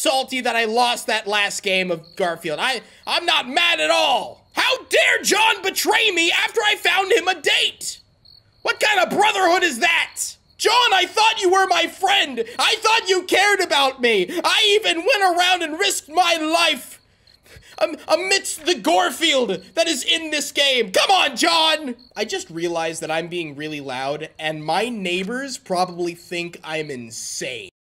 salty that I lost that last game of Garfield. I'm not mad at all. How dare John betray me after I found him a date? What kind of brotherhood is that? John, I thought you were my friend. I thought you cared about me. I even went around and risked my life amidst the Garfield that is in this game. Come on, John. I just realized that I'm being really loud and my neighbors probably think I'm insane.